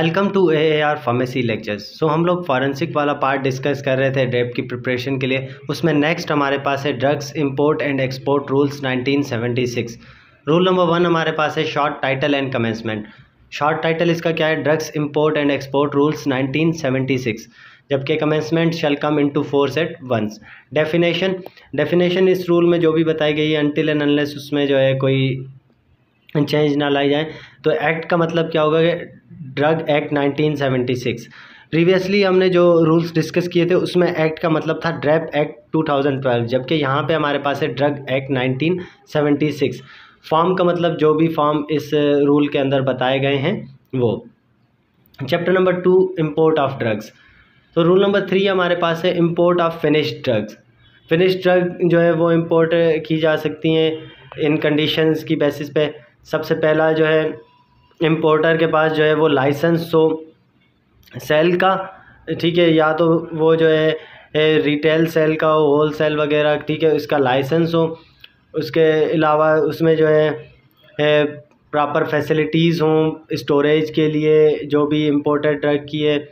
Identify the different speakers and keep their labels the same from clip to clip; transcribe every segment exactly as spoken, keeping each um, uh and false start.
Speaker 1: Welcome to A A R pharmacy lectures. So हम लोग forensic वाला पार्ट डिस्कस कर रहे थे ड्रेप की प्रिपरेशन के लिए। उसमें नेक्स्ट हमारे पास है drugs import and export rules nineteen seventy six. Rule number one हमारे पास है short title and commencement. Short title इसका क्या है? Drugs import and export rules nineteen seventy six, जबकि commencement shall come into force at once. Definition definition इस rule में जो भी बताई गई है अनटिल एंड अनलेस उसमें जो है कोई चेंज ना लाई जाए। तो एक्ट का मतलब क्या होगा कि drug act nineteen seventy six. Previously हमने जो रूल्स डिस्कस किए थे उसमें एक्ट का मतलब था DRAP act two thousand twelve, जबकि यहाँ पे हमारे पास है drug act nineteen seventy six. Form का मतलब जो भी फॉर्म इस रूल के अंदर बताए गए हैं वो। Chapter number two import of drugs. तो रूल नंबर थ्री हमारे पास है import of finished drugs. Finished drug जो है वो इंपोर्ट की जा सकती हैं इन कंडीशंस की बेसिस पे। सबसे पहला जो है इंपोर्टर के पास जो है वो लाइसेंस हो सेल का, ठीक है, या तो वो जो है रिटेल सेल का हो, होल सेल वगैरह, ठीक है, इसका लाइसेंस हो। उसके अलावा उसमें जो है प्रॉपर फैसिलिटीज़ हों स्टोरेज के लिए जो भी इंपोर्टेड ड्रग की है,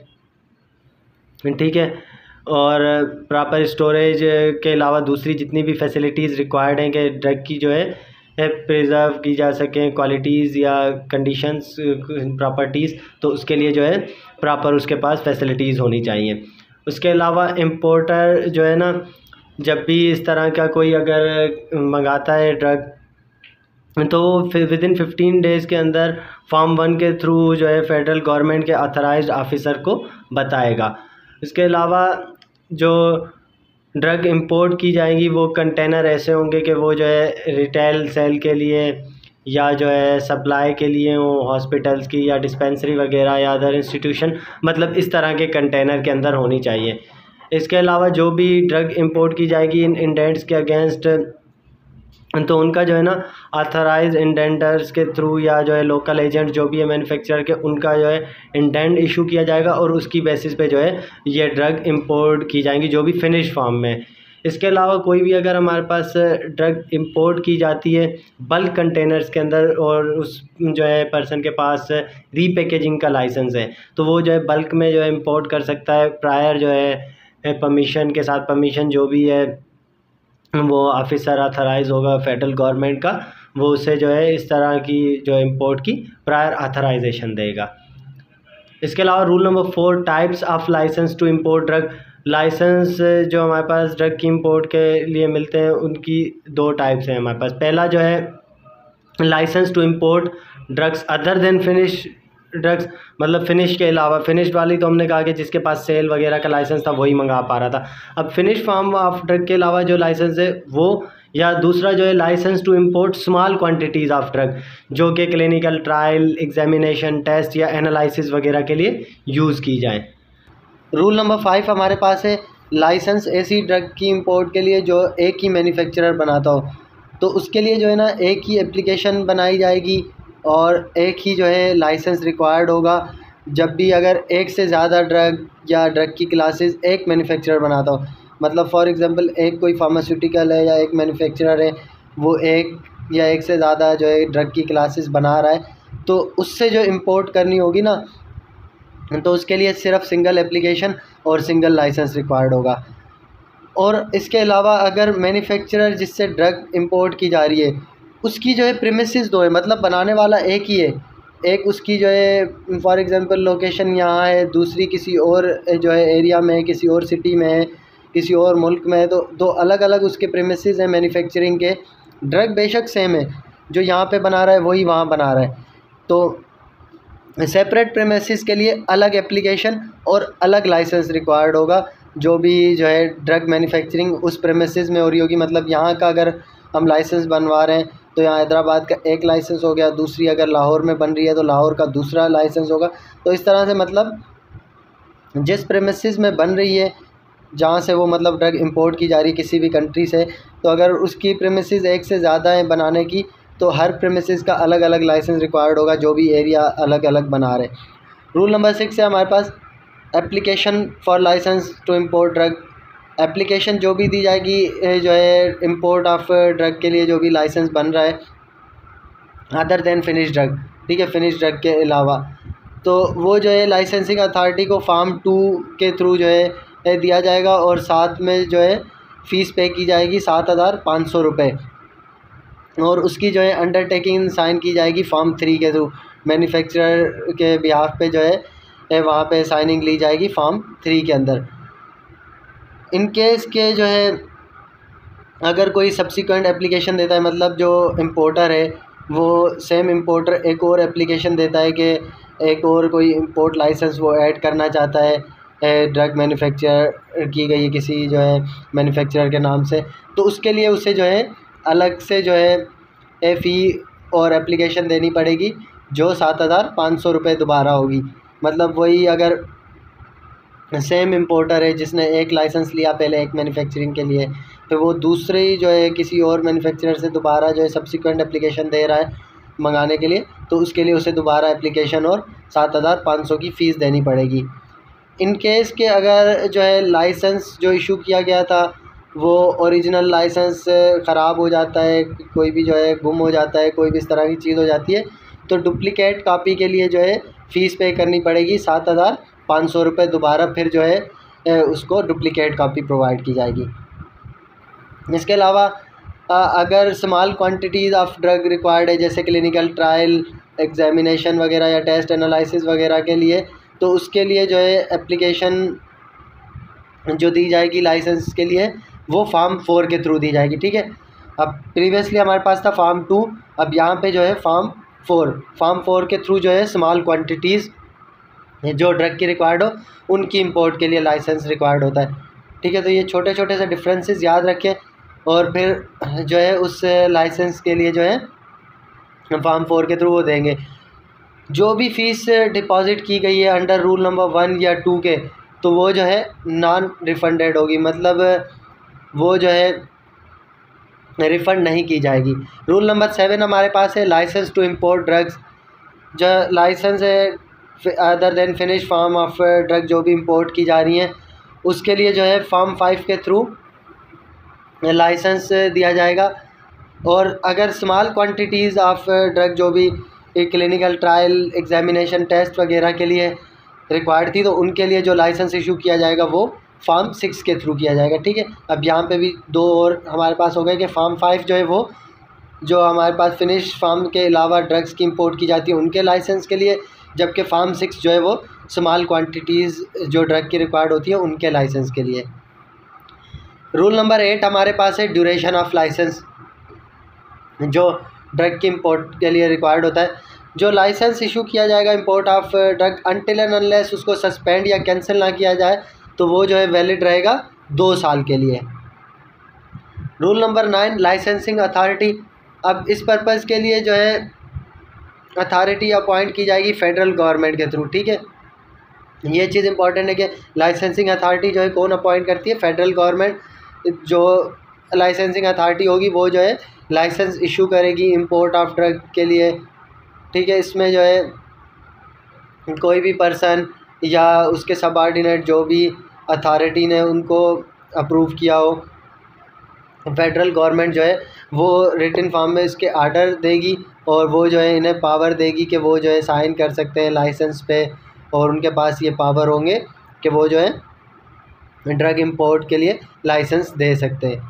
Speaker 1: ठीक है, और प्रॉपर स्टोरेज के अलावा दूसरी जितनी भी फैसिलिटीज़ रिक्वायर्ड हैं कि ड्रग की जो है प्रिजर्व की जा सकें, क्वालिटीज़ या कंडीशंस प्रॉपर्टीज़, तो उसके लिए जो है प्रॉपर उसके पास फैसिलिटीज़ होनी चाहिए। उसके अलावा इंपोर्टर जो है ना, जब भी इस तरह का कोई अगर मंगाता है ड्रग तो विद इन फिफ्टीन डेज़ के अंदर फॉर्म वन के थ्रू जो है फेडरल गवर्नमेंट के ऑथराइज्ड ऑफिसर को बताएगा। इसके अलावा जो ड्रग इंपोर्ट की जाएंगी वो कंटेनर ऐसे होंगे कि वो जो है रिटेल सेल के लिए या जो है सप्लाई के लिए हो, हॉस्पिटल्स की या डिस्पेंसरी वगैरह या अदर इंस्टीट्यूशन, मतलब इस तरह के कंटेनर के अंदर होनी चाहिए। इसके अलावा जो भी ड्रग इंपोर्ट की जाएगी इन इंडेंट्स के अगेंस्ट, तो उनका जो है ना ऑथराइज इंडेंटर्स के थ्रू या जो है लोकल एजेंट जो भी है मैन्युफैक्चरर के, उनका जो है इंडेंट इशू किया जाएगा और उसकी बेसिस पे जो है ये ड्रग इंपोर्ट की जाएंगी जो भी फिनिश फॉर्म में। इसके अलावा कोई भी अगर हमारे पास ड्रग इंपोर्ट की जाती है बल्क कंटेनर्स के अंदर और उस जो है पर्सन के पास रीपैकेजिंग का लाइसेंस है, तो वो जो है बल्क में जो है इंपोर्ट कर सकता है प्रायर जो है परमिशन के साथ। परमिशन जो भी है वो ऑफिसर ऑथराइज होगा फेडरल गवर्नमेंट का, वो उसे जो है इस तरह की जो इंपोर्ट की प्रायर ऑथराइजेशन देगा। इसके अलावा rule number four types of licence to import drug. Licence जो हमारे पास ड्रग की इंपोर्ट के लिए मिलते हैं उनकी दो टाइप्स हैं हमारे पास। पहला जो है licence to import drugs other than finish drugs, मतलब फिनिश के अलावा। फिनिश्ड वाली तो हमने कहा कि जिसके पास सेल वगैरह का लाइसेंस था वही मंगा पा रहा था। अब फिनिश फॉर्म ऑफ ड्रग के अलावा जो लाइसेंस है वो, या दूसरा जो है licence to import small quantities of drug जो कि क्लिनिकल ट्रायल, एग्जामिनेशन, टेस्ट या एनालिसिस वगैरह के लिए यूज़ की जाए। रूल नंबर फाइव हमारे पास है लाइसेंस ऐसी ड्रग की इंपोर्ट के लिए जो एक ही मैन्युफैक्चरर बनाता हो, तो उसके लिए जो है ना एक ही एप्लीकेशन बनाई जाएगी और एक ही जो है लाइसेंस रिक्वायर्ड होगा। जब भी अगर एक से ज़्यादा ड्रग या ड्रग की क्लासेस एक मैन्युफैक्चरर बनाता हो, मतलब फॉर एग्जांपल एक कोई फार्मास्यूटिकल है या एक मैन्युफैक्चरर है, वो एक या एक से ज़्यादा जो है ड्रग की क्लासेस बना रहा है, तो उससे जो इंपोर्ट करनी होगी ना, तो उसके लिए सिर्फ सिंगल एप्लीकेशन और सिंगल लाइसेंस रिक्वायर्ड होगा। और इसके अलावा अगर मैन्युफैक्चरर जिससे ड्रग इंपोर्ट की जा रही है उसकी जो है प्रीमिसेस दो है, मतलब बनाने वाला एक ही है, एक उसकी जो है फॉर एग्जांपल लोकेशन यहाँ है, दूसरी किसी और जो है एरिया में है, किसी और सिटी में है, किसी और मुल्क में है, तो दो अलग अलग उसके प्रीमिसेस हैं मैन्युफैक्चरिंग के। ड्रग बेशक सेम है, जो यहाँ पे बना रहा है वही वहाँ बना रहा है, तो सेपरेट प्रीमिसेस के लिए अलग एप्लीकेशन और अलग लाइसेंस रिक्वायर्ड होगा। जो भी जो है ड्रग मैन्युफैक्चरिंग उस प्रीमिसेस में हो रही होगी, मतलब यहाँ का अगर हम लाइसेंस बनवा रहे हैं तो यहाँ हैदराबाद का एक लाइसेंस हो गया, दूसरी अगर लाहौर में बन रही है तो लाहौर का दूसरा लाइसेंस होगा। तो इस तरह से मतलब जिस प्रीमिसेस में बन रही है, जहाँ से वो मतलब ड्रग इंपोर्ट की जा रही है किसी भी कंट्री से, तो अगर उसकी प्रीमिसेस एक से ज़्यादा है बनाने की, तो हर प्रीमिसेस का अलग अलग लाइसेंस रिक्वायर्ड होगा जो भी एरिया अलग अलग बना रहे। रूल नंबर सिक्स है हमारे पास application for licence to import drug. Application जो भी दी जाएगी जो है इंपोर्ट ऑफ ड्रग के लिए जो भी लाइसेंस बन रहा है अदर देन फिनिश ड्रग, ठीक है, फिनिश ड्रग के अलावा,
Speaker 2: तो वो जो है लाइसेंसिंग अथॉरिटी को फार्म टू के थ्रू जो है दिया जाएगा और साथ में जो है फ़ीस पे की जाएगी सात हज़ार पाँच सौ रुपये, और उसकी जो है अंडरटेकिंग साइन की जाएगी फार्म थ्री के थ्रू। मैन्युफैक्चरर के बिहाफ पे जो है वहाँ पे साइनिंग ली जाएगी फार्म थ्री के अंदर। इन केस के जो है अगर कोई सब्सिक्वेंट एप्लीकेशन देता है, मतलब जो इम्पोर्टर है वो सेम इम्पोर्टर एक और एप्लीकेशन देता है कि एक और कोई इम्पोर्ट लाइसेंस वो ऐड करना चाहता है ड्रग मैन्युफैक्चर की गई किसी जो है मैन्युफैक्चरर के नाम से, तो उसके लिए उसे जो है अलग से जो है फ़ी और एप्लीकेशन देनी पड़ेगी जो सात हज़ार पाँच सौ रुपये दोबारा होगी। मतलब वही अगर सेम इम्पोर्टर है जिसने एक लाइसेंस लिया पहले एक मैन्युफैक्चरिंग के लिए, तो वो दूसरे जो है किसी और मैन्युफैक्चरर से दोबारा जो है सब्सिक्वेंट एप्लीकेशन दे रहा है मंगाने के लिए, तो उसके लिए उसे दोबारा एप्लीकेशन और सात हज़ार पाँच सौ की फ़ीस देनी पड़ेगी। इन केस के अगर जो है लाइसेंस जो इशू किया गया था वो ओरिजिनल लाइसेंस ख़राब हो जाता है, कोई भी जो है गुम हो जाता है, कोई भी इस तरह की चीज़ हो जाती है, तो डुप्लिकेट कॉपी के लिए जो है फ़ीस पे करनी पड़ेगी सात हज़ार पाँच सौ रुपये दोबारा, फिर जो है उसको डुप्लिकेट कॉपी प्रोवाइड की जाएगी। इसके अलावा अगर small quantities of drug required है जैसे क्लिनिकल ट्रायल एग्जामिनेशन वगैरह या टेस्ट एनालिसिस वगैरह के लिए, तो उसके लिए जो है एप्लीकेशन जो दी जाएगी लाइसेंस के लिए वो फार्म फोर के थ्रू दी जाएगी। ठीक है, अब प्रीवियसली हमारे पास था फार्म टू, अब यहाँ पे जो है फार्म फोर फार्म फोर के थ्रू जो है स्मॉल क्वांटिटीज़ जो ड्रग की रिक्वायर्ड हो उनकी इंपोर्ट के लिए लाइसेंस रिक्वायर्ड होता है। ठीक है, तो ये छोटे छोटे से डिफरेंसेस याद रखें और फिर जो है उस लाइसेंस के लिए जो है फार्म फोर के थ्रू वो देंगे। जो भी फ़ीस डिपॉज़िट की गई है अंडर रूल नंबर वन या टू के, तो वो जो है नॉन रिफंडेड होगी, मतलब वो जो है रिफ़ंड नहीं की जाएगी। रूल नंबर सेवन हमारे पास है लाइसेंस टू इम्पोर्ट ड्रग्स। जो लाइसेंस है other than finish form of drug जो भी इंपोर्ट की जा रही हैं उसके लिए जो है फार्म फाइव के थ्रू लाइसेंस दिया जाएगा। और अगर स्मॉल क्वांटिटीज़ ऑफ ड्रग जो भी क्लिनिकल ट्रायल एग्जामिनेशन टेस्ट वगैरह के लिए रिक्वायर्ड थी, तो उनके लिए जो लाइसेंस इशू किया जाएगा वो फार्म सिक्स के थ्रू किया जाएगा। ठीक है, अब यहाँ पे भी दो और हमारे पास हो गए कि फार्म फाइव जो है वो जो हमारे पास फिनिश फार्म के अलावा ड्रग्स की इंपोर्ट की जाती है उनके लाइसेंस के लिए, जबकि फार्म सिक्स जो है वो स्मॉल क्वांटिटीज़ जो ड्रग की रिक्वायर्ड होती है उनके लाइसेंस के लिए। रूल नंबर एट हमारे पास है ड्यूरेशन ऑफ लाइसेंस, जो ड्रग की इंपोर्ट के लिए रिक्वायर्ड होता है। जो लाइसेंस इशू किया जाएगा import of drug until and unless उसको सस्पेंड या कैंसिल ना किया जाए, तो वो जो है वैलिड रहेगा दो साल के लिए। Rule number nine licensing authority. अब इस पर्पज़ के लिए जो है अथॉरिटी अपॉइंट की जाएगी फेडरल गवर्नमेंट के थ्रू। ठीक है, ये चीज़ इंपॉर्टेंट है कि लाइसेंसिंग अथॉरिटी जो है कौन अपॉइंट करती है, फेडरल गवर्नमेंट। जो लाइसेंसिंग अथॉरिटी होगी वो जो है लाइसेंस इशू करेगी इंपोर्ट ऑफ ड्रग के लिए। ठीक है, इसमें जो है कोई भी पर्सन या उसके सबऑर्डिनेट जो भी अथॉरिटी ने उनको अप्रूव किया हो, फेडरल गवर्नमेंट जो है वो रिटन फॉर्म में इसके आर्डर देगी और वो जो है इन्हें पावर देगी कि वो जो है साइन कर सकते हैं लाइसेंस पे, और उनके पास ये पावर होंगे कि वो जो है ड्रग इंपोर्ट के लिए लाइसेंस दे सकते हैं।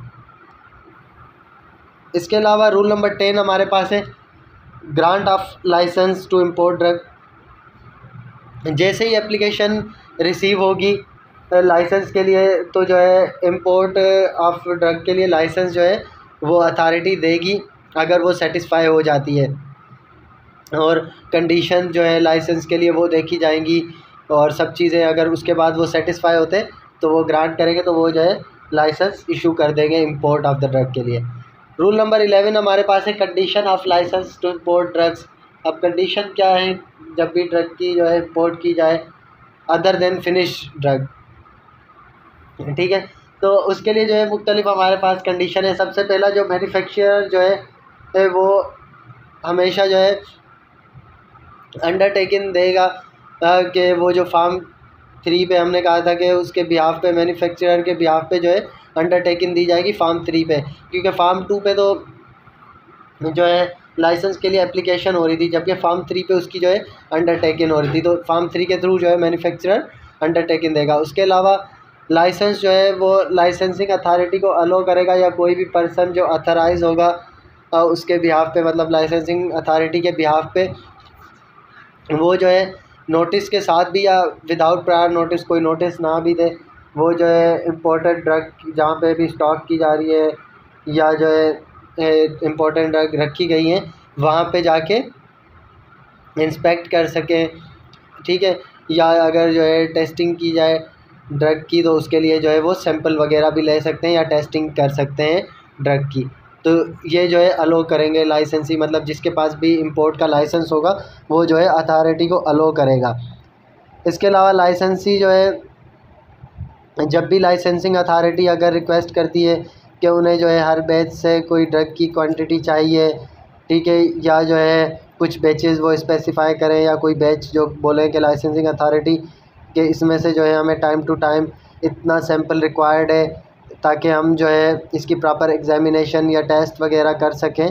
Speaker 2: इसके अलावा रूल नंबर टेन हमारे पास है grant of licence to import drug. जैसे ही एप्लीकेशन रिसीव होगी लाइसेंस के लिए, तो जो है इंपोर्ट ऑफ ड्रग के लिए लाइसेंस जो है वो अथॉरिटी देगी अगर वो सेटिस्फाई हो जाती है, और कंडीशन जो है लाइसेंस के लिए वो देखी जाएंगी और सब चीज़ें अगर उसके बाद वो सेटिस्फाई होते हैं तो वो ग्रांट करेंगे, तो वो जो है लाइसेंस इशू कर देंगे इंपोर्ट ऑफ द ड्रग के लिए। रूल नंबर इलेवन हमारे पास है condition of licence to import drugs. अब कंडीशन क्या है जब भी ड्रग की जो है इम्पोर्ट की जाए अदर देन फिनिश ड्रग। ठीक है, तो उसके लिए जो है मुख्तलिफ हमारे पास कंडीशन है। सबसे पहला जो मैन्युफैक्चरर जो है वो हमेशा जो है अंडरटेकिंग देगा कि वो जो फार्म थ्री पे हमने कहा था कि उसके बिहाफ पे मैन्युफैक्चरर के बिहाफ पे जो है अंडरटेकिंग दी जाएगी फार्म थ्री पे, क्योंकि फार्म टू पे तो जो है लाइसेंस के लिए एप्लीकेशन हो रही थी, जबकि फार्म थ्री पे उसकी जो है अंडरटेकिंग हो रही थी। तो फार्म थ्री के थ्रू जो है मैन्युफैक्चरर अंडरटेकिंग देगा। उसके अलावा लाइसेंस जो है वो लाइसेंसिंग अथॉरिटी को अलो करेगा, या कोई भी पर्सन जो अथराइज होगा उसके बिहाफ पे, मतलब लाइसेंसिंग अथॉरिटी के बिहाफ पे, वो जो है नोटिस के साथ भी या विदाउट प्रायर नोटिस, कोई नोटिस ना भी दे, वो जो है इम्पोर्टेड ड्रग जहाँ पे भी स्टॉक की जा रही है या जो है इम्पोर्टेंट ड्रग रखी गई हैं वहाँ पे जाके इंस्पेक्ट कर सकें, ठीक है। या अगर जो है टेस्टिंग की जाए ड्रग की, तो उसके लिए जो है वो सैंपल वगैरह भी ले सकते हैं या टेस्टिंग कर सकते हैं ड्रग की। तो ये जो है अलो करेंगे लाइसेंसी, मतलब जिसके पास भी इंपोर्ट का लाइसेंस होगा वो जो है अथॉरिटी को अलो करेगा। इसके अलावा लाइसेंसी जो है, जब भी लाइसेंसिंग अथॉरिटी अगर रिक्वेस्ट करती है कि उन्हें जो है हर बैच से कोई ड्रग की क्वांटिटी चाहिए, ठीक है, या जो है कुछ बैचेस वो स्पेसिफाई करें, या कोई बैच जो बोले कि लाइसेंसिंग अथॉरिटी कि इसमें से जो है हमें टाइम टू टाइम इतना सैंपल रिक्वायर्ड है ताकि हम जो है इसकी प्रॉपर एग्जामिनेशन या टेस्ट वगैरह कर सकें,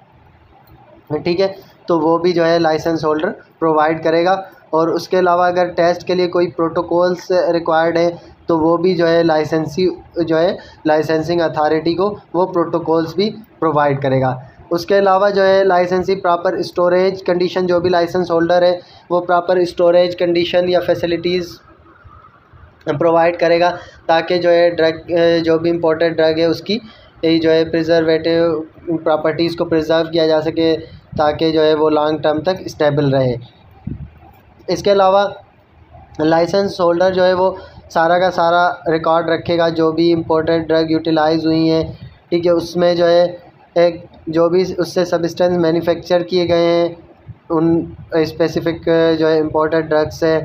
Speaker 2: ठीक है, तो वो भी जो है लाइसेंस होल्डर प्रोवाइड करेगा। और उसके अलावा अगर टेस्ट के लिए कोई प्रोटोकॉल्स रिक्वायर्ड है तो वो भी जो है लाइसेंसी जो है लाइसेंसिंग अथॉरिटी को वो प्रोटोकॉल्स भी प्रोवाइड करेगा। उसके अलावा जो है लाइसेंसी प्रॉपर स्टोरेज कंडीशन, जो भी लाइसेंस होल्डर है वो प्रॉपर स्टोरेज कंडीशन या फैसिलिटीज़ प्रोवाइड करेगा ताकि जो है ड्रग जो भी इम्पोर्टेड ड्रग है उसकी जो है प्रिजर्वेटिव प्रॉपर्टीज़ को प्रिजर्व किया जा सके ताकि जो है वो लॉन्ग टर्म तक स्टेबल रहे। इसके अलावा लाइसेंस होल्डर जो है वो सारा का सारा रिकॉर्ड रखेगा जो भी इम्पोर्टेड ड्रग यूटिलाइज हुई हैं, ठीक है, उसमें जो है एक जो भी उससे सब्सटेंस मैन्युफैक्चर किए गए हैं उन स्पेसिफ़िक जो है इम्पोर्टेड ड्रग्स है।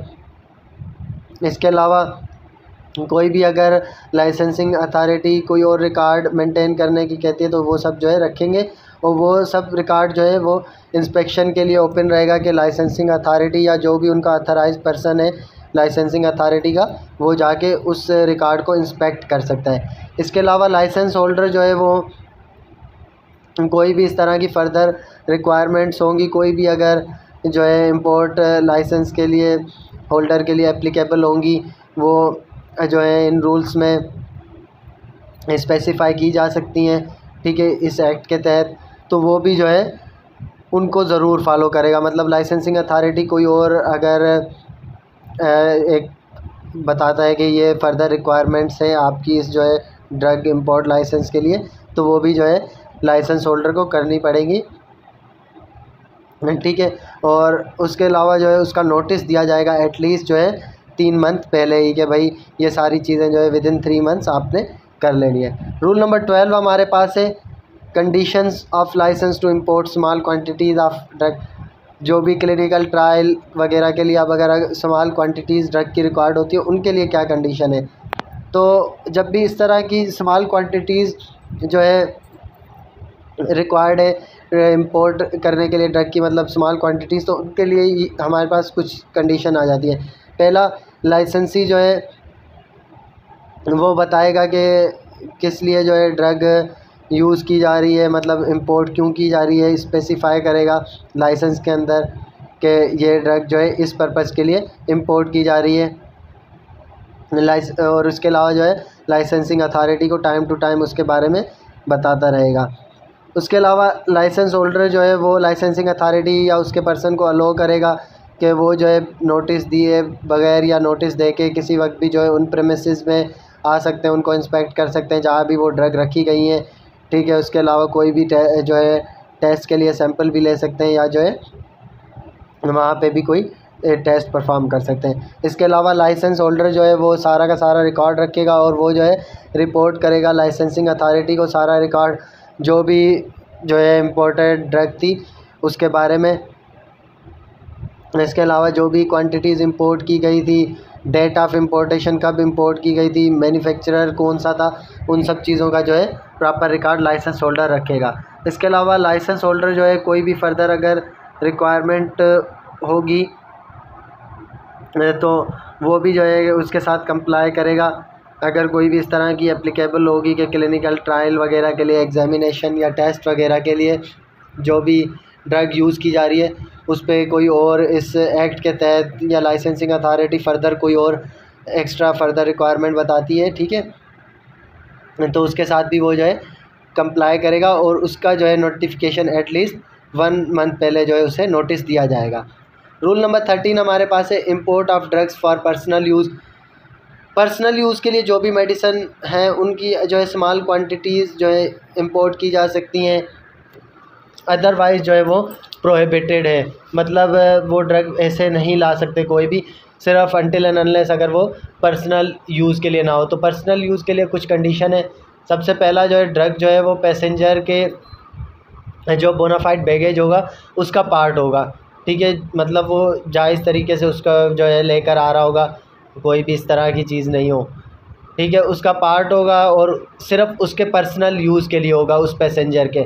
Speaker 2: इसके अलावा कोई भी अगर लाइसेंसिंग अथॉरिटी कोई और रिकॉर्ड मेंटेन करने की कहती है तो वो सब जो है रखेंगे, और वो सब रिकॉर्ड जो है वो इंस्पेक्शन के लिए ओपन रहेगा कि लाइसेंसिंग अथॉरिटी या जो भी उनका अथराइज पर्सन है लाइसेंसिंग अथॉरिटी का, वो जाके उस रिकॉर्ड को इंस्पेक्ट कर सकता है। इसके अलावा लाइसेंस होल्डर जो है वो कोई भी इस तरह की फ़र्दर रिक्वायरमेंट्स होंगी, कोई भी अगर जो है इंपोर्ट लाइसेंस के लिए होल्डर के लिए एप्लीकेबल होंगी, वो जो है इन रूल्स में स्पेसिफाई की जा सकती हैं, ठीक है, इस एक्ट के तहत, तो वो भी जो है उनको ज़रूर फॉलो करेगा। मतलब लाइसेंसिंग अथॉरिटी कोई और अगर एक बताता है कि ये फ़र्दर रिक्वायरमेंट्स हैं आपकी इस जो है ड्रग इंपोर्ट लाइसेंस के लिए, तो वो भी जो है लाइसेंस होल्डर को करनी पड़ेगी, ठीक है। और उसके अलावा जो है उसका नोटिस दिया जाएगा एटलीस्ट जो है तीन मंथ पहले ही कि भाई ये सारी चीज़ें जो है विद इन थ्री मंथ्स आपने कर लेनी है। रूल नंबर ट्वेल्व हमारे पास है conditions of licence to import small quantities of drug. जो भी क्लिनिकल ट्रायल वगैरह के लिए अब अगर स्मॉल क्वांटिटीज़ ड्रग की रिकॉर्ड होती है उनके लिए क्या कंडीशन है। तो जब भी इस तरह की स्मॉल क्वांटिटीज़ जो है रिक्वायर्ड है इंपोर्ट करने के लिए ड्रग की, मतलब स्मॉल क्वांटिटीज़, तो उनके लिए हमारे पास कुछ कंडीशन आ जाती है। पहला, लाइसेंसी जो है वो बताएगा कि किस लिए जो है ड्रग यूज़ की जा रही है, मतलब इंपोर्ट क्यों की जा रही है, स्पेसिफाई करेगा लाइसेंस के अंदर कि ये ड्रग जो है इस पर्पज़ के लिए इंपोर्ट की जा रही है। लाइस और उसके अलावा जो है लाइसेंसिंग अथॉरिटी को टाइम टू टाइम उसके बारे में बताता रहेगा। उसके अलावा लाइसेंस होल्डर जो है वो लाइसेंसिंग अथॉरिटी या उसके पर्सन को अलो करेगा कि वो जो है नोटिस दिए बगैर या नोटिस दे के किसी वक्त भी जो है उन प्रेमिसेस में आ सकते हैं, उनको इंस्पेक्ट कर सकते हैं जहाँ भी वो ड्रग रखी गई हैं, ठीक है। उसके अलावा कोई भी जो है टेस्ट के लिए सैंपल भी ले सकते हैं या जो है वहाँ पे भी कोई टेस्ट परफॉर्म कर सकते हैं। इसके अलावा लाइसेंस होल्डर जो है वो सारा का सारा रिकॉर्ड रखेगा और वो जो है रिपोर्ट करेगा लाइसेंसिंग अथॉरिटी को सारा रिकॉर्ड जो भी जो है इम्पोर्टेड ड्रग थी उसके बारे में। इसके अलावा जो भी क्वांटिटीज़ इंपोर्ट की गई थी, डेट ऑफ इम्पोर्टेशन कब इंपोर्ट की गई थी, मैन्युफैक्चरर कौन सा था, उन सब चीज़ों का जो है प्रॉपर रिकॉर्ड लाइसेंस होल्डर रखेगा। इसके अलावा लाइसेंस होल्डर जो है कोई भी फर्दर अगर रिक्वायरमेंट होगी तो वो भी जो है उसके साथ कंप्लाई करेगा। अगर कोई भी इस तरह की एप्लीकेबल होगी कि क्लिनिकल ट्रायल वगैरह के लिए एग्जामिनेशन या टेस्ट वगैरह के लिए, जो भी ड्रग यूज़ की जा रही है उस पर कोई और इस एक्ट के तहत या लाइसेंसिंग अथॉरिटी फ़र्दर कोई और एक्स्ट्रा फर्दर रिक्वायरमेंट बताती है, ठीक है, तो उसके साथ भी वो जो है कंप्लाई करेगा और उसका जो है नोटिफिकेशन एटलीस्ट वन मंथ पहले जो है उसे नोटिस दिया जाएगा। रूल नंबर थर्टीन हमारे पास है import of drugs for personal use. Personal use के लिए जो भी मेडिसिन हैं उनकी जो है स्मॉल क्वांटिटीज़ जो है इंपोर्ट की जा सकती हैं, अदरवाइज़ जो है वो प्रोहिबिटेड है। मतलब वो ड्रग ऐसे नहीं ला सकते कोई भी, सिर्फ अनटिल एंड अनलेस अगर वो पर्सनल यूज़ के लिए ना हो। तो पर्सनल यूज़ के लिए कुछ कंडीशन है। सबसे पहला जो है ड्रग जो है वो पैसेंजर के जो बोनाफाइड बैगेज होगा उसका पार्ट होगा, ठीक है, मतलब वो जायज़ तरीके से उसका जो है लेकर आ रहा होगा, कोई भी इस तरह की चीज़ नहीं हो, ठीक है, उसका पार्ट होगा और सिर्फ उसके पर्सनल यूज़ के लिए होगा उस पैसेंजर के,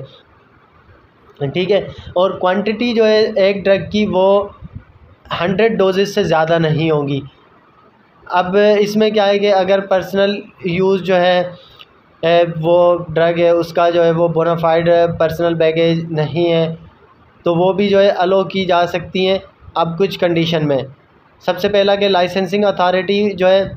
Speaker 2: ठीक है। और क्वांटिटी जो है एक ड्रग की वो हंड्रेड डोजेस से ज़्यादा नहीं होगी। अब इसमें क्या है कि अगर पर्सनल यूज़ जो है वो ड्रग है उसका जो है वो बोनाफाइड पर्सनल बैगेज नहीं है तो वो भी जो है अलो की जा सकती हैं। अब कुछ कंडीशन में सबसे पहला कि लाइसेंसिंग अथॉरिटी जो है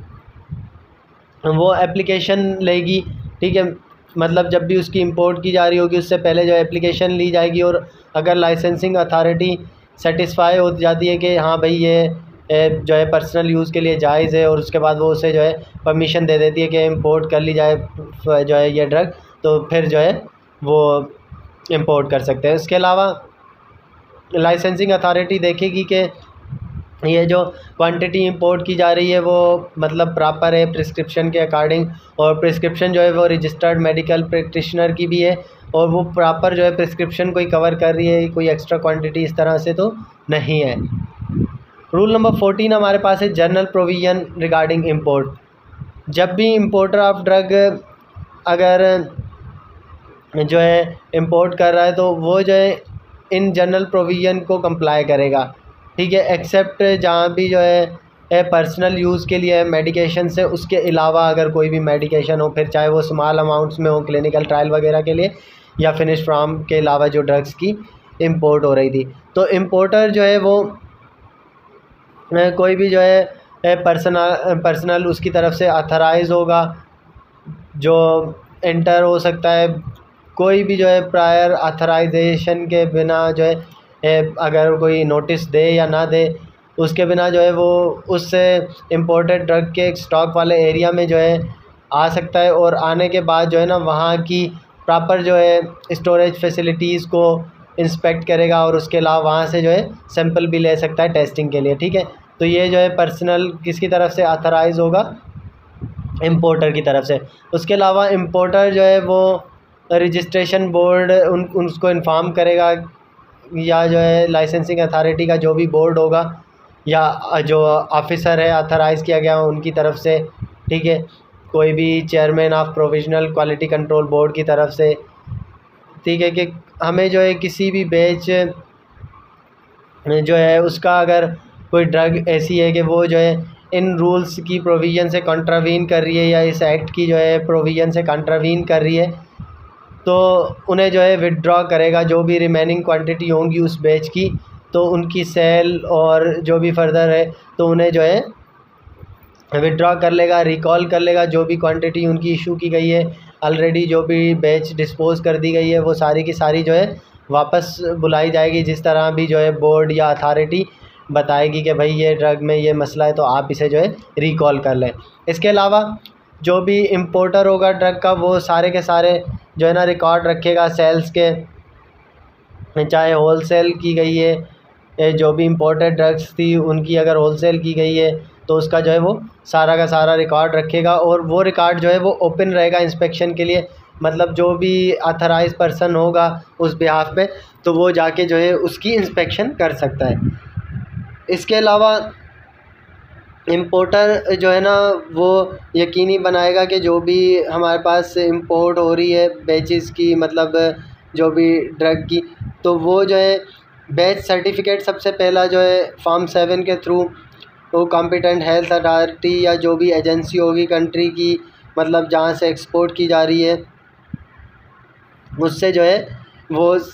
Speaker 2: वो एप्लीकेशन लेगी, ठीक है, मतलब जब भी उसकी इंपोर्ट की जा रही होगी उससे पहले जो एप्लीकेशन ली जाएगी और अगर लाइसेंसिंग अथॉरिटी सेटिस्फाई हो जाती है कि हाँ भाई ये जो है पर्सनल यूज़ के लिए जायज़ है और उसके बाद वो उसे जो है परमिशन दे देती है कि इंपोर्ट कर ली जाए जो है ये ड्रग, तो फिर जो है वो इंपोर्ट कर सकते हैं। इसके अलावा लाइसेंसिंग अथॉरिटी देखेगी कि ये जो क्वांटिटी इंपोर्ट की जा रही है वो मतलब प्रॉपर है प्रिस्क्रिप्शन के अकॉर्डिंग, और प्रिस्क्रिप्शन जो है वो रजिस्टर्ड मेडिकल प्रैक्टिशनर की भी है और वो प्रॉपर जो है प्रिस्क्रिप्शन कोई कवर कर रही है, कोई एक्स्ट्रा क्वांटिटी इस तरह से तो नहीं है। रूल नंबर फोर्टीन हमारे पास है जनरल प्रोविज़न रिगार्डिंग इंपोर्ट। जब भी इंपोर्टर ऑफ ड्रग अगर जो है इंपोर्ट कर रहा है तो वो जो है इन जनरल प्रोविज़न को कंप्लाई करेगा, ठीक है, एक्सेप्ट जहाँ भी जो है पर्सनल यूज़ के लिए मेडिकेशन से, उसके अलावा अगर कोई भी मेडिकेशन हो, फिर चाहे वो स्मॉल अमाउंट्स में हो क्लिनिकल ट्रायल वगैरह के लिए या फिनिश फार्म के अलावा जो ड्रग्स की इंपोर्ट हो रही थी। तो इंपोर्टर जो है वो कोई भी जो है पर्सनल पर्सनल उसकी तरफ से ऑथराइज़ होगा जो एंटर हो सकता है। कोई भी जो है प्रायर ऑथराइजेशन के बिना जो है अगर कोई नोटिस दे या ना दे उसके बिना जो है वो उससे इम्पोर्टेड ड्रग के स्टॉक वाले एरिया में जो है आ सकता है और आने के बाद जो है ना वहाँ की प्रॉपर जो है स्टोरेज फैसिलिटीज़ को इंस्पेक्ट करेगा और उसके अलावा वहाँ से जो है सैंपल भी ले सकता है टेस्टिंग के लिए, ठीक है। तो ये जो है पर्सनल किसकी तरफ से ऑथराइज़ होगा, इंपोर्टर की तरफ से। उसके अलावा इंपोर्टर जो है वो रजिस्ट्रेशन बोर्ड उन उसको इन्फॉर्म करेगा या जो है लाइसेंसिंग अथॉरिटी का जो भी बोर्ड होगा या जो ऑफिसर है ऑथराइज़ किया गया उनकी तरफ से, ठीक है, कोई भी chairman of provisional quality control board की तरफ से, ठीक है, कि हमें जो है किसी भी बैच जो है उसका अगर कोई ड्रग ऐसी है कि वो जो है इन रूल्स की प्रोविज़न से कंट्रावीन कर रही है या इस एक्ट की जो है प्रोविज़न से कंट्रावीन कर रही है तो उन्हें जो है विड्रॉ करेगा जो भी रिमेनिंग क्वांटिटी होंगी उस बैच की, तो उनकी सेल और जो भी फर्दर है तो उन्हें जो है विड्रॉ कर लेगा, रिकॉल कर लेगा जो भी क्वांटिटी उनकी इशू की गई है, ऑलरेडी जो भी बैच डिस्पोज़ कर दी गई है वो सारी की सारी जो है वापस बुलाई जाएगी, जिस तरह भी जो है बोर्ड या अथॉरिटी बताएगी कि भाई ये ड्रग में ये मसला है तो आप इसे जो है रिकॉल कर लें। इसके अलावा जो भी इंपोर्टर होगा ड्रग का वो सारे के सारे जो है ना रिकॉर्ड रखेगा सेल्स के, चाहे होल सेल की गई है जो भी इंपोर्टेड ड्रग्स थी उनकी अगर होल सेल की गई है तो उसका जो है वो सारा का सारा रिकॉर्ड रखेगा और वो रिकॉर्ड जो है वो ओपन रहेगा इंस्पेक्शन के लिए, मतलब जो भी ऑथराइज पर्सन होगा उस बिहाफ पे तो वो जाके जो है उसकी इंस्पेक्शन कर सकता है। इसके अलावा इंपोर्टर जो है ना वो यकीनी बनाएगा कि जो भी हमारे पास इंपोर्ट हो रही है बैचेस की, मतलब जो भी ड्रग की, तो वो जो है बैच सर्टिफिकेट सबसे पहला जो है फॉर्म सेवन के थ्रू वो कॉम्पिटेंट हेल्थ अथॉरिटी या जो भी एजेंसी होगी कंट्री की, मतलब जहाँ से एक्सपोर्ट की जा रही है उससे जो है वो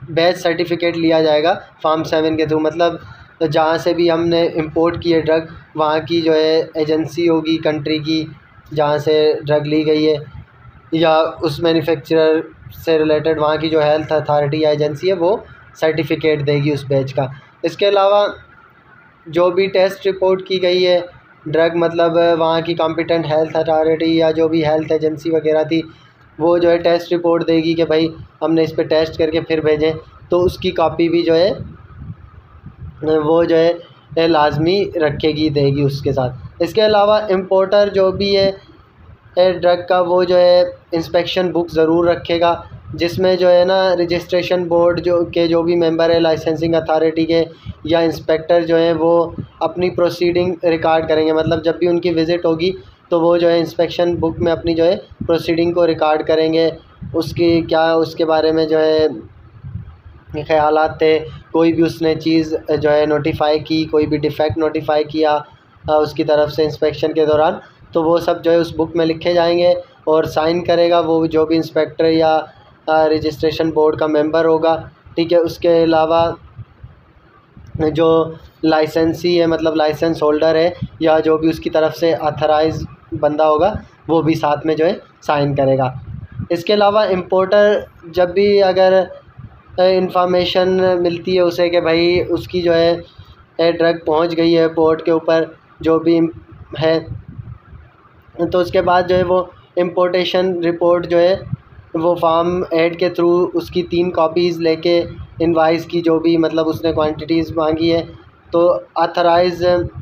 Speaker 2: बैच सर्टिफिकेट लिया जाएगा फार्म सेवन के थ्रू। मतलब तो जहाँ से भी हमने इंपोर्ट किए ड्रग, वहाँ की जो है एजेंसी होगी कंट्री की जहाँ से ड्रग ली गई है, या उस मैन्युफैक्चरर से रिलेटेड वहाँ की जो हेल्थ अथॉरिटी या एजेंसी है वो सर्टिफिकेट देगी उस बैच का। इसके अलावा जो भी टेस्ट रिपोर्ट की गई है ड्रग, मतलब वहाँ की कॉम्पिटेंट हेल्थ अथॉरिटी या जो भी हेल्थ एजेंसी वगैरह थी, वो जो है टेस्ट रिपोर्ट देगी कि भाई हमने इस पे टेस्ट करके फिर भेजें, तो उसकी कॉपी भी जो है वो जो है लाजमी रखेगी, देगी उसके साथ। इसके अलावा इम्पोर्टर जो भी है ड्रग का, वो जो है इंस्पेक्शन बुक ज़रूर रखेगा, जिसमें जो है ना रजिस्ट्रेशन बोर्ड जो के जो भी मेंबर है लाइसेंसिंग अथॉरिटी के या इंस्पेक्टर जो है वो अपनी प्रोसीडिंग रिकॉर्ड करेंगे। मतलब जब भी उनकी विज़िट होगी तो वो जो है इंस्पेक्शन बुक में अपनी जो है प्रोसीडिंग को रिकॉर्ड करेंगे, उसकी क्या उसके बारे में जो है ख़यालात थे, कोई भी उसने चीज़ जो है नोटिफाई की, कोई भी डिफेक्ट नोटिफाई किया उसकी तरफ से इंस्पेक्शन के दौरान, तो वो सब जो है उस बुक में लिखे जाएंगे और साइन करेगा वो जो भी इंस्पेक्टर या रजिस्ट्रेशन बोर्ड का मेंबर होगा। ठीक है, उसके अलावा जो लाइसेंसी है, मतलब लाइसेंस होल्डर है या जो भी उसकी तरफ से ऑथराइज बंदा होगा, वो भी साथ में जो है साइन करेगा। इसके अलावा इंपोर्टर जब भी अगर इंफॉर्मेशन मिलती है उसे कि भाई उसकी जो है ड्रग पहुंच गई है पोर्ट के ऊपर जो भी है, तो उसके बाद जो है वो इंपोर्टेशन रिपोर्ट जो है वो फार्म एड के थ्रू उसकी तीन कॉपीज़ लेके इनवाइस की जो भी मतलब उसने क्वांटिटीज़ मांगी है, तो ऑथराइज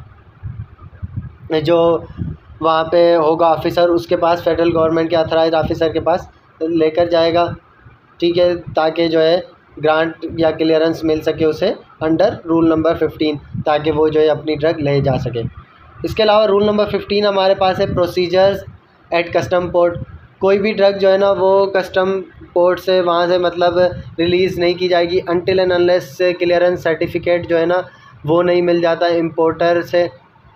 Speaker 2: जो वहाँ पे होगा ऑफिसर, उसके पास फेडरल गवर्नमेंट के ऑथराइज ऑफिसर के पास लेकर जाएगा। ठीक है, ताकि जो है ग्रांट या क्लियरेंस मिल सके उसे अंडर रूल नंबर फिफ्टीन, ताकि वो जो है अपनी ड्रग ले जा सके। इसके अलावा रूल नंबर फिफ्टीन हमारे पास है प्रोसीजर्स एट कस्टम पोर्ट। कोई भी ड्रग जो है ना वो कस्टम पोर्ट से वहाँ से मतलब रिलीज़ नहीं की जाएगी until and unless clearance certificate जो है ना वो नहीं मिल जाता इंपोर्टर से।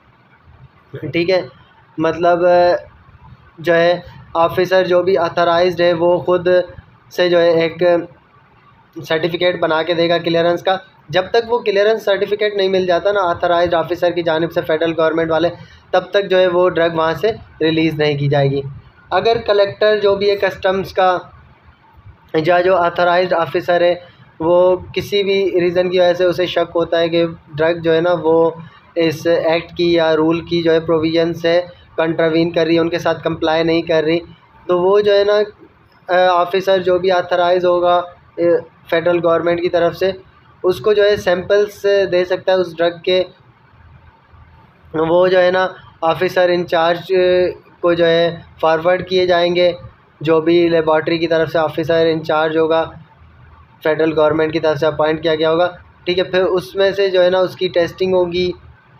Speaker 2: ठीक है, मतलब जो है ऑफिसर जो भी ऑथराइज्ड है वो खुद से जो है एक सर्टिफिकेट बना के देगा क्लियरेंस का। जब तक वो क्लियरेंस सर्टिफिकेट नहीं मिल जाता ना ऑथराइज्ड ऑफिसर की जानिब से फेडरल गवर्नमेंट वाले, तब तक जो है वो ड्रग वहाँ से रिलीज़ नहीं की जाएगी। अगर कलेक्टर जो भी है कस्टम्स का या जो ऑथराइज्ड ऑफिसर है वो किसी भी रीज़न की वजह से उसे शक होता है कि ड्रग जो है ना वो इस एक्ट की या रूल की जो है प्रोविज़न से कंट्रावीन कर रही है, उनके साथ कंप्लाई नहीं कर रही, तो वो जो है ना ऑफिसर जो भी ऑथराइज होगा फेडरल गवर्नमेंट की तरफ से उसको जो है सैंपल्स दे सकता है उस ड्रग के। वो जो है ना ऑफिसर इंचार्ज को जो है फॉरवर्ड किए जाएंगे, जो भी लेबॉर्ट्री की तरफ से ऑफिसर इंचार्ज होगा फेडरल गवर्नमेंट की तरफ से अपॉइंट किया गया होगा। ठीक है, फिर उसमें से जो है ना उसकी टेस्टिंग होगी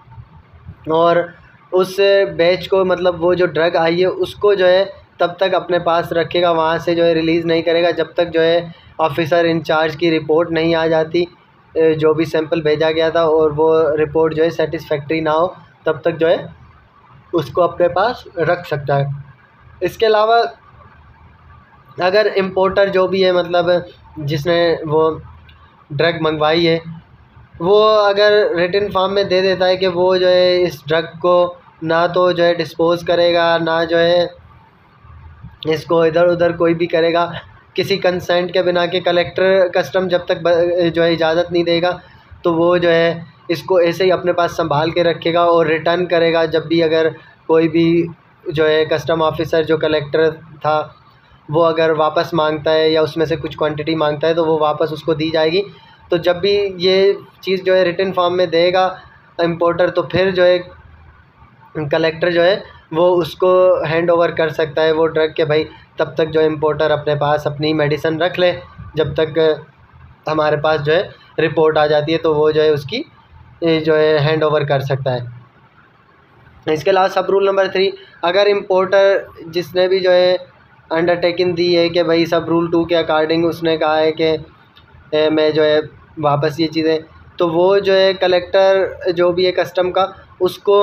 Speaker 2: और उस बैच को मतलब वो जो ड्रग आई है उसको जो है तब तक अपने पास रखेगा, वहाँ से जो है रिलीज़ नहीं करेगा जब तक जो है ऑफिसर इंचार्ज की रिपोर्ट नहीं आ जाती जो भी सैंपल भेजा गया था और वो रिपोर्ट जो है सेटिस्फैक्ट्री ना हो, तब तक जो है उसको अपने पास रख सकता है। इसके अलावा अगर इंपोर्टर जो भी है मतलब जिसने वो ड्रग मंगवाई है वो अगर रिटन फॉर्म में दे देता है कि वो जो है इस ड्रग को ना तो जो है डिस्पोज़ करेगा ना जो है इसको इधर उधर कोई भी करेगा किसी कंसेंट के बिना, के कलेक्टर कस्टम जब तक जो है इजाज़त नहीं देगा तो वो जो है इसको ऐसे ही अपने पास संभाल के रखेगा और रिटर्न करेगा जब भी अगर कोई भी जो है कस्टम ऑफिसर जो कलेक्टर था वो अगर वापस मांगता है या उसमें से कुछ क्वांटिटी मांगता है तो वो वापस उसको दी जाएगी। तो जब भी ये चीज़ जो है रिटन फॉर्म में देगा इंपोर्टर तो फिर जो है कलेक्टर जो है वो उसको हैंड ओवर कर सकता है वो ड्रग के भाई तब तक जो इंपोर्टर अपने पास अपनी मेडिसिन रख ले जब तक हमारे पास जो है रिपोर्ट आ जाती है तो वो जो है उसकी जो है हैंड ओवर कर सकता है। इसके अलावा सब रूल नंबर थ्री, अगर इंपोर्टर जिसने भी जो है अंडरटेकिंग दी है कि भाई सब रूल टू के अकॉर्डिंग उसने कहा है कि मैं जो है वापस ये चीज़ें, तो वो जो है कलेक्टर जो भी है कस्टम का उसको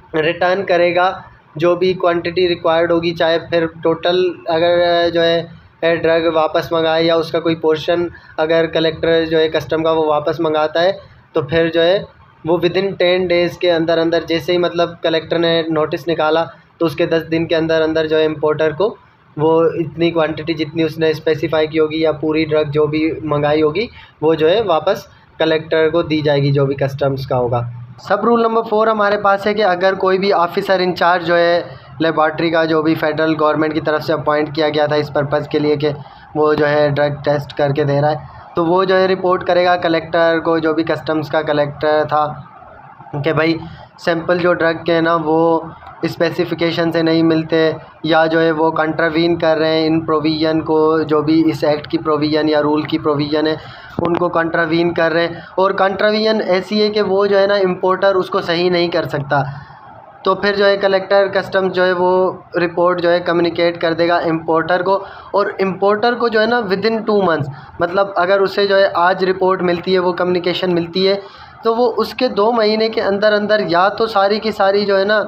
Speaker 2: रिटर्न करेगा जो भी क्वांटिटी रिक्वायर्ड होगी, चाहे फिर टोटल अगर जो है ड्रग वापस मंगाए या उसका कोई पोर्शन अगर कलेक्टर जो है कस्टम का वो वापस मंगाता है तो फिर जो है वो विद इन टेन डेज़ के अंदर अंदर, जैसे ही मतलब कलेक्टर ने नोटिस निकाला तो उसके दस दिन के अंदर अंदर जो है इम्पोर्टर को वो इतनी क्वांटिटी जितनी उसने स्पेसिफाई की होगी या पूरी ड्रग जो भी मंगाई होगी वो जो है वापस कलेक्टर को दी जाएगी, जो भी कस्टम्स का होगा। सब रूल नंबर फोर हमारे पास है कि अगर कोई भी ऑफिसर इंचार्ज जो है लेबॉर्ट्री का, जो भी फेडरल गवर्नमेंट की तरफ से अपॉइंट किया गया था इस पर्पज़ के लिए कि वो जो है ड्रग टेस्ट करके दे रहा है, तो वो जो है रिपोर्ट करेगा कलेक्टर को, जो भी कस्टम्स का कलेक्टर था, कि भाई सैंपल जो ड्रग के हैं ना वो स्पेसिफिकेशन से नहीं मिलते या जो है वो कंट्रावीन कर रहे हैं इन प्रोविज़न को, जो भी इस एक्ट की प्रोविज़न या रूल की प्रोविज़न है उनको कंट्रावीन कर रहे हैं। और कंट्रावीन ऐसी है कि वो जो है ना इम्पोर्टर उसको सही नहीं कर सकता, तो फिर जो है कलेक्टर कस्टम्स जो है वो रिपोर्ट जो है कम्युनिकेट कर देगा इम्पोर्टर को। और इम्पोर्टर को जो है ना विद इन टू मंथ्स, मतलब अगर उसे जो है आज रिपोर्ट मिलती है, वो कम्युनिकेशन मिलती है, तो वो उसके दो महीने के अंदर अंदर या तो सारी की सारी जो है ना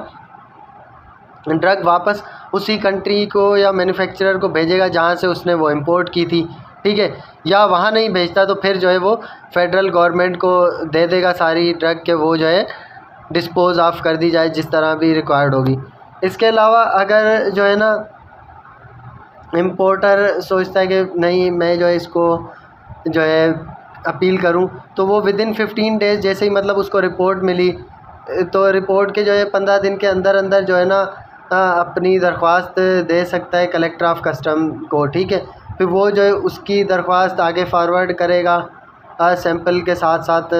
Speaker 2: ड्रग वापस उसी कंट्री को या मैन्युफैक्चरर को भेजेगा जहाँ से उसने वो इंपोर्ट की थी, ठीक है, या वहाँ नहीं भेजता तो फिर जो है वो फेडरल गवर्नमेंट को दे देगा सारी ड्रग के वो जो है डिस्पोज ऑफ कर दी जाए जिस तरह भी रिक्वायर्ड होगी। इसके अलावा अगर जो है ना इम्पोर्टर सोचता है कि नहीं मैं जो है इसको जो है अपील करूं, तो वो विद इन फिफ्टीन डेज़ जैसे ही मतलब उसको रिपोर्ट मिली तो रिपोर्ट के जो है पंद्रह दिन के अंदर अंदर जो है ना अपनी दरख्वास्त दे सकता है कलेक्टर ऑफ कस्टम को, ठीक है। फिर वो जो है उसकी दरख्वास्त आगे फॉरवर्ड करेगा सैंपल के साथ साथ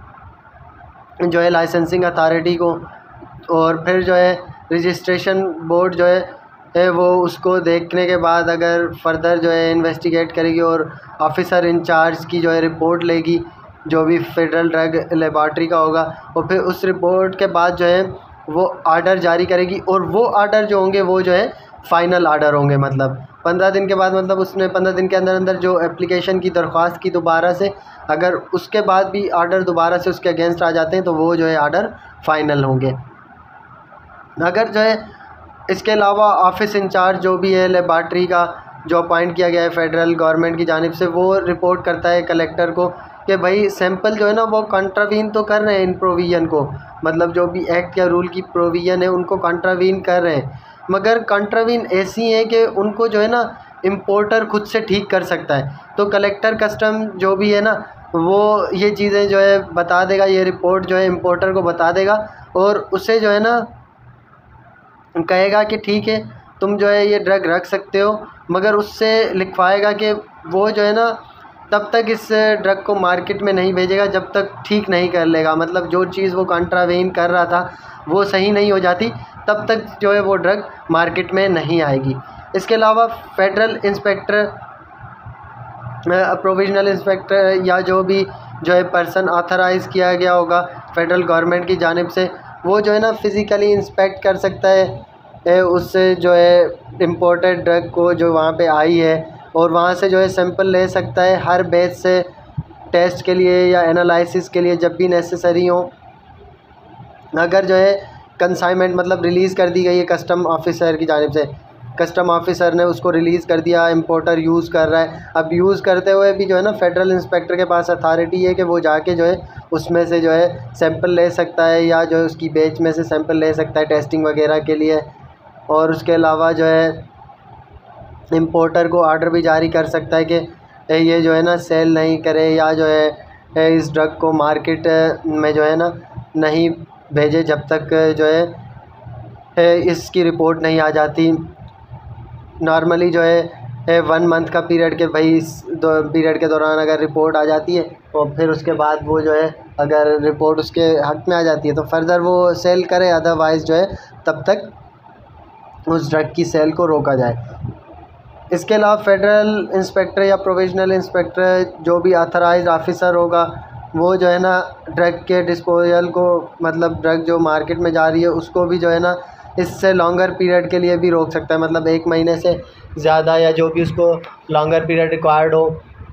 Speaker 2: जो है लाइसेंसिंग अथॉरिटी को, और फिर जो है रजिस्ट्रेशन बोर्ड जो है है वो उसको देखने के बाद अगर फर्दर जो है इन्वेस्टिगेट करेगी और ऑफिसर इंचार्ज की जो है रिपोर्ट लेगी जो भी फेडरल ड्रग लेबॉर्ट्री का होगा, और फिर उस रिपोर्ट के बाद जो है वो आर्डर जारी करेगी। और वो आर्डर जो होंगे वो जो है फ़ाइनल आर्डर होंगे, मतलब पंद्रह दिन के बाद, मतलब उसने पंद्रह दिन के अंदर अंदर जो एप्लीकेशन की दरख्वास्त की दोबारा से, अगर उसके बाद भी आर्डर दोबारा से उसके अगेंस्ट आ जाते हैं तो वो जो है आर्डर फ़ाइनल होंगे। अगर जो है इसके अलावा ऑफिस इंचार्ज जो भी है लेबॉर्ट्री का जो अपॉइंट किया गया है फेडरल गवर्नमेंट की जानिब से, वो रिपोर्ट करता है कलेक्टर को कि भाई सैंपल जो है ना वो कंट्रावीन तो कर रहे हैं इन प्रोविज़न को, मतलब जो भी एक्ट या रूल की प्रोविज़न है उनको कंट्रावीन कर रहे हैं, मगर कंट्रावीन ऐसी है कि उनको जो है ना इम्पोर्टर खुद से ठीक कर सकता है। तो कलेक्टर कस्टम जो भी है ना वो ये चीज़ें जो है बता देगा, ये रिपोर्ट जो है इम्पोर्टर को बता देगा और उसे जो है ना कहेगा कि ठीक है तुम जो है ये ड्रग रख सकते हो, मगर उससे लिखवाएगा कि वो जो है ना तब तक इस ड्रग को मार्केट में नहीं भेजेगा जब तक ठीक नहीं कर लेगा, मतलब जो चीज़ वो कंट्रावेन कर रहा था वो सही नहीं हो जाती तब तक जो है वो ड्रग मार्केट में नहीं आएगी। इसके अलावा फेडरल इंस्पेक्टर, प्रोविजनल इंस्पेक्टर या जो भी जो है पर्सन ऑथराइज़ किया गया होगा फेडरल गवर्नमेंट की जानिब से, वो जो है ना फ़िज़िकली इंस्पेक्ट कर सकता है उससे जो है इम्पोर्टेड ड्रग को जो वहाँ पे आई है, और वहाँ से जो है सैंपल ले सकता है हर बैच से टेस्ट के लिए या एनालिसिस के लिए जब भी नेसेसरी हो। अगर जो है कंसाइनमेंट मतलब रिलीज़ कर दी गई है कस्टम ऑफिसर की जानिब से, कस्टम ऑफिसर ने उसको रिलीज़ कर दिया, इम्पोर्टर यूज़ कर रहा है, अब यूज़ करते हुए भी जो है ना फेडरल इंस्पेक्टर के पास अथॉरिटी है कि वो जाके जो है उसमें से जो है सैंपल ले सकता है या जो है उसकी बेच में से सैंपल ले सकता है टेस्टिंग वगैरह के लिए। और उसके अलावा जो है इम्पोर्टर को ऑर्डर भी जारी कर सकता है कि ये जो है ना सेल नहीं करे या जो है इस ड्रग को मार्केट में जो है ना नहीं भेजे जब तक जो है इसकी रिपोर्ट नहीं आ जाती। नॉर्मली जो है वन मंथ का पीरियड के भाई इस दो पीरियड के दौरान अगर रिपोर्ट आ जाती है और फिर उसके बाद वो जो है अगर रिपोर्ट उसके हक में आ जाती है तो फर्दर वो सेल करे, अदरवाइज़ जो है तब तक उस ड्रग की सेल को रोका जाए। इसके अलावा फेडरल इंस्पेक्टर या प्रोविजनल इंस्पेक्टर जो भी ऑथराइज्ड ऑफिसर होगा वो जो है ना ड्रग के डिस्पोजल को, मतलब ड्रग जो मार्केट में जा रही है उसको भी जो है ना इससे लॉन्गर पीरियड के लिए भी रोक सकता है, मतलब एक महीने से ज़्यादा या जो भी उसको लॉन्गर पीरियड रिक्वायर्ड हो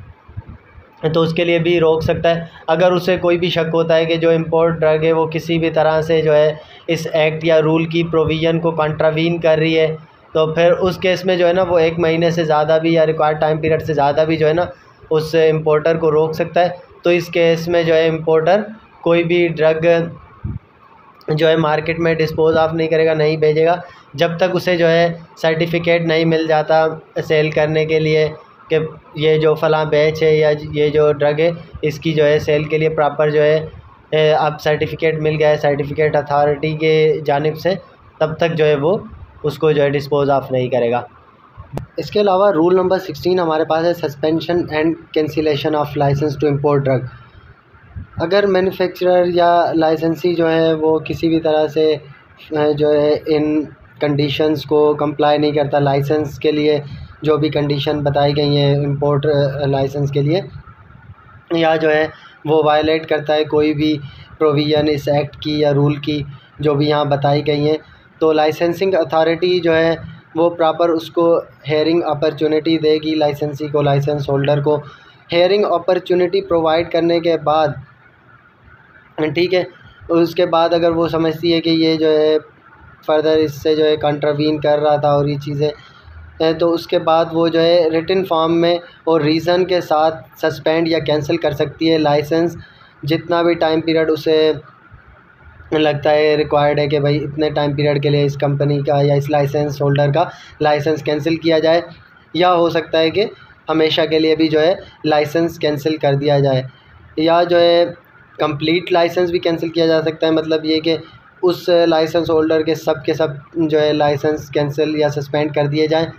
Speaker 2: तो उसके लिए भी रोक सकता है। अगर उसे कोई भी शक होता है कि जो इम्पोर्ट ड्रग है वो किसी भी तरह से जो है इस एक्ट या रूल की प्रोविज़न को कंट्रावीन कर रही है
Speaker 1: तो फिर उस केस में जो है ना वो एक महीने से ज़्यादा भी या रिक्वायर्ड टाइम पीरियड से ज़्यादा भी जो है ना उस इम्पोर्टर को रोक सकता है। तो इस केस में जो है इम्पोर्टर कोई भी ड्रग जो है मार्केट में डिस्पोज ऑफ नहीं करेगा, नहीं भेजेगा, जब तक उसे जो है सर्टिफिकेट नहीं मिल जाता सेल करने के लिए कि ये जो फ़लाँ बैच है या ये जो ड्रग है इसकी जो है सेल के लिए प्रॉपर जो है अब सर्टिफिकेट मिल गया है सर्टिफिकेट अथॉरिटी के जानिब से, तब तक जो है वो उसको जो है डिस्पोज ऑफ नहीं करेगा।
Speaker 2: इसके अलावा रूल नंबर सिक्सटीन हमारे पास है suspension and cancellation of licence to import drug. अगर मैन्युफैक्चरर या लाइसेंसी जो है वो किसी भी तरह से जो है इन कंडीशंस को कंप्लाई नहीं करता, लाइसेंस के लिए जो भी कंडीशन बताई गई हैं इंपोर्ट लाइसेंस के लिए, या जो है वो वायलेट करता है कोई भी प्रोविज़न इस एक्ट की या रूल की जो भी यहाँ बताई गई हैं, तो लाइसेंसिंग अथॉरिटी जो है वो प्रॉपर उसको हेयरिंग अपॉर्चुनिटी देगी लाइसेंसी को, लाइसेंस होल्डर को। हेयरिंग अपॉर्चुनिटी प्रोवाइड करने के बाद ठीक है, उसके बाद अगर वो समझती है कि ये जो है फर्दर इससे जो है कंट्रावीन कर रहा था और ये चीज़ें, तो उसके बाद वो जो है रिटन फॉर्म में और रीज़न के साथ सस्पेंड या कैंसिल कर सकती है लाइसेंस, जितना भी टाइम पीरियड उसे लगता है रिक्वायर्ड है कि भाई इतने टाइम पीरियड के लिए इस कंपनी का या इस लाइसेंस होल्डर का लाइसेंस कैंसिल किया जाए, या हो सकता है कि हमेशा के लिए भी जो है लाइसेंस कैंसिल कर दिया जाए, या जो है कंप्लीट लाइसेंस भी कैंसिल किया जा सकता है। मतलब ये कि उस लाइसेंस होल्डर के सब के सब जो है लाइसेंस कैंसिल या सस्पेंड कर दिए जाएं,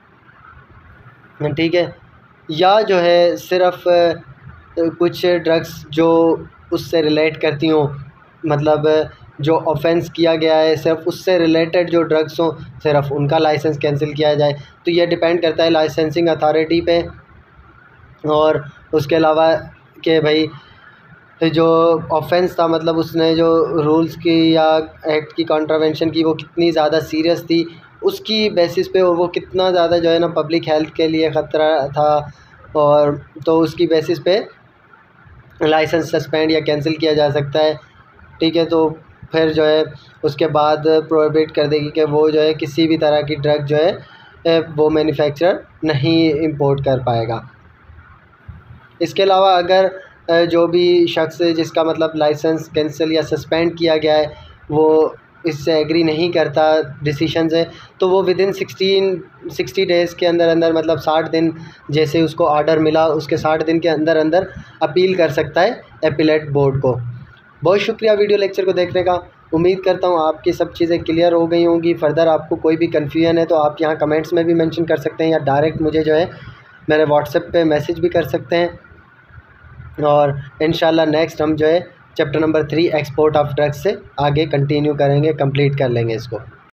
Speaker 2: ठीक है। या जो है सिर्फ़ कुछ ड्रग्स जो उससे रिलेट करती हों, मतलब जो ऑफेंस किया गया है सिर्फ उससे रिलेटेड जो ड्रग्स हों सिर्फ उनका लाइसेंस कैंसिल किया जाए। तो ये डिपेंड करता है लाइसेंसिंग अथॉरिटी पे। और उसके अलावा कि भाई जो ऑफेंस था, मतलब उसने जो रूल्स की या एक्ट की कॉन्ट्रावेंशन की वो कितनी ज़्यादा सीरियस थी, उसकी बेसिस पे, और वो कितना ज़्यादा जो है ना पब्लिक हेल्थ के लिए ख़तरा था, और तो उसकी बेसिस पे लाइसेंस सस्पेंड या कैंसिल किया जा सकता है, ठीक है। तो फिर जो है उसके बाद प्रोहिबिट कर देगी कि वो जो है किसी भी तरह की ड्रग जो है वो मैन्युफैक्चरर नहीं इंपोर्ट कर पाएगा। इसके अलावा अगर जो भी शख्स जिसका मतलब लाइसेंस कैंसिल या सस्पेंड किया गया है वो इससे एग्री नहीं करता डिसीशन से, तो वो within sixteen sixty days के अंदर अंदर, मतलब साठ दिन जैसे उसको ऑर्डर मिला उसके साठ दिन के अंदर अंदर अपील कर सकता है एपीलेट बोर्ड को। बहुत शुक्रिया वीडियो लेक्चर को देखने का। उम्मीद करता हूँ आपकी सब चीज़ें क्लियर हो गई होंगी। फर्दर आपको कोई भी कन्फ्यूजन है तो आप यहाँ कमेंट्स में भी मेंशन कर सकते हैं, या डायरेक्ट मुझे जो है मेरे व्हाट्सएप पे मैसेज भी कर सकते हैं। और इंशाल्लाह नेक्स्ट हम जो है chapter number three export of drugs से आगे कंटिन्यू करेंगे, कंप्लीट कर लेंगे इसको।